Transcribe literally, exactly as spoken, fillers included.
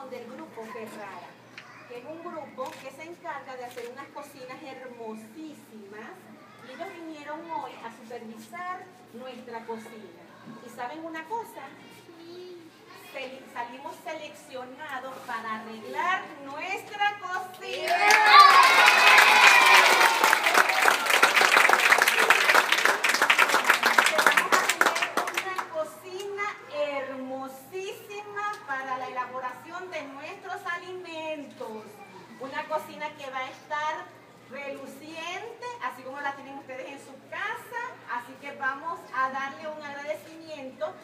hablamos del grupo Ferrara, que es un grupo que se encarga de hacer unas cocinas hermosísimas, y ellos vinieron hoy a supervisar nuestra cocina. ¿Y saben una cosa? Salimos seleccionados para arreglar nuestra cocina. Vamos a tener una cocina hermosísima para la elaboración de nuestros alimentos. Una cocina que va a estar reluciente, así como la tienen ustedes en su casa. Así que vamos a darle un agradecimiento